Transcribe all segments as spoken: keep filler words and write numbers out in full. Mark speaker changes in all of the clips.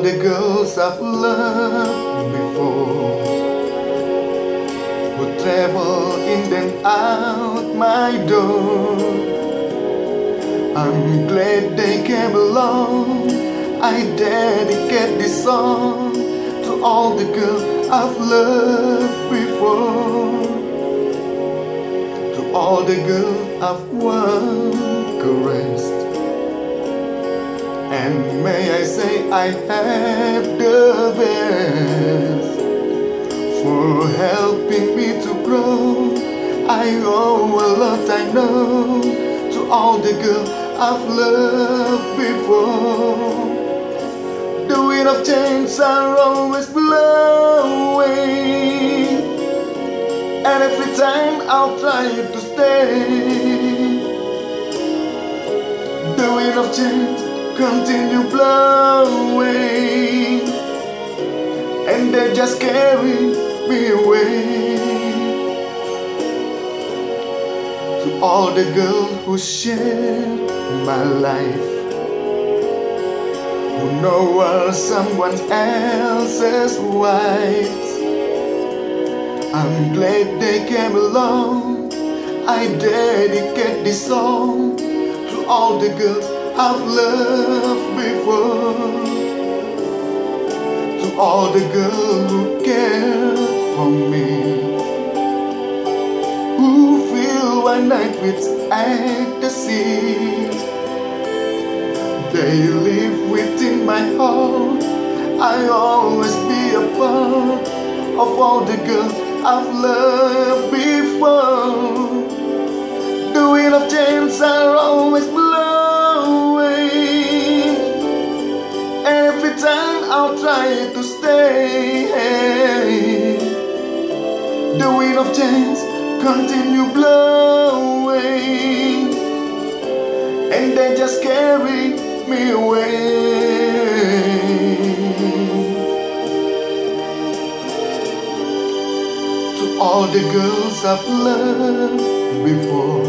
Speaker 1: the girls I've loved before, who travel in and out my door. I'm glad they came along. I dedicate this song to all the girls I've loved before, to all the girls I've once caressed. And may I say I have the best for helping me to grow. I owe a lot, I know, to all the girls I've loved before. The wind of change are always blowing, and every time I'll try to stay. The wind of change continue blowing, and they just carry me away. To all the girls who shared my life, who know are someone else's wives, I'm glad they came along. I dedicate this song to all the girls I've loved before, to all the girls who care for me, who feel one night with ecstasy. They live within my heart. I'll always be a part of all the girls I've loved before. The wind of change are always blowing, every time I'll try to stay. The wind of change continue blowing, and they just carry me away. To all the girls I've loved before,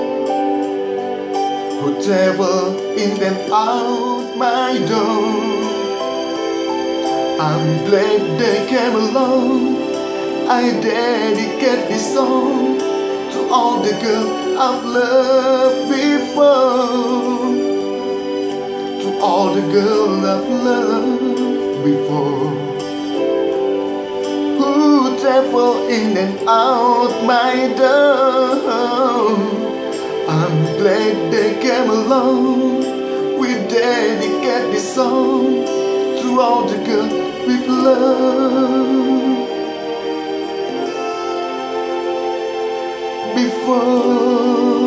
Speaker 1: who travel in and out my door, I'm glad they came along. I dedicate this song to all the girls I've loved before, to all the girls I've loved before, who travel in and out my door. I'm glad they came along. We dedicate this song to all the girls we've loved before.